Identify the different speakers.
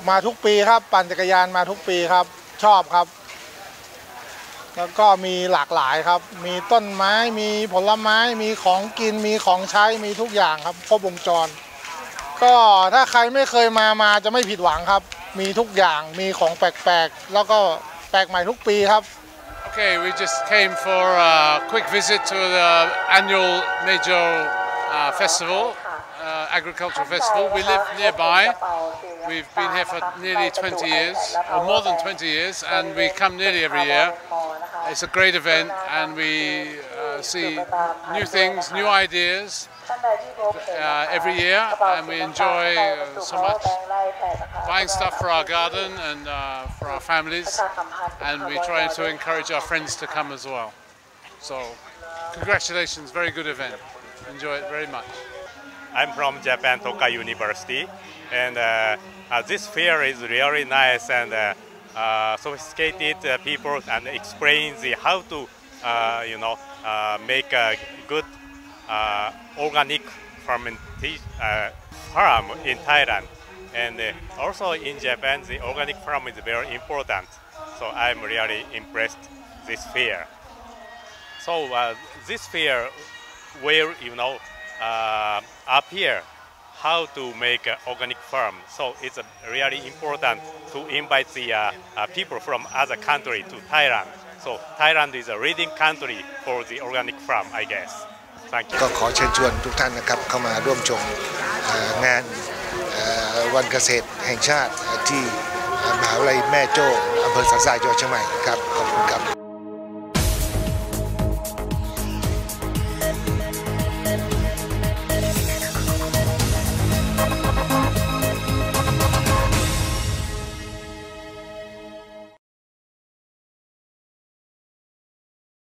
Speaker 1: มาทุกปีครับปั่นจักรยานมาทุกปีครับชอบครับแล้วก็มีหลากหลายครับมีต้นไม้มีผลไม้มีของกินมีของใช้มีทุกอย่างครับครบวงจรก็ถ้าใครไม่เคยมาจะไม่ผิดหวังครับมีทุกอย่างมีของแปลกๆแล้วก็แปลกใหม่ทุกปีครับ
Speaker 2: Okay, we just came for a quick visit to the annual major festival, agricultural festival. We live nearby. We've been here for nearly 20 years, or more than 20 years, and we come nearly every year. It's a great event, and we see new things, new ideas every year, and we enjoy so much buying stuff for our garden and for our families, and we try to encourage our friends to come as well. So, congratulations, very good event. Enjoy it very much.
Speaker 3: I'm from Japan, Tokai University, and this fair is really nice and sophisticated people and explains how to, make a good organic farm in Thailand. And also in Japan, the organic farm is very important. So I'm really impressed this fair. So this fair will, appear how to make an organic farm. So it's really important to invite the people from other country to Thailand. So Thailand is a leading country for the organic farm, I guess. Thank you.
Speaker 4: ก็ขอเชิญชวนทุกท่านนะครับเข้ามาร่วมชมงานวันเกษตรแห่งชาติที่มหาวิทยาลัยแม่โจ้อำเภอสันทรายจังหวัดเชียงใหม่ครับขอบคุณครับ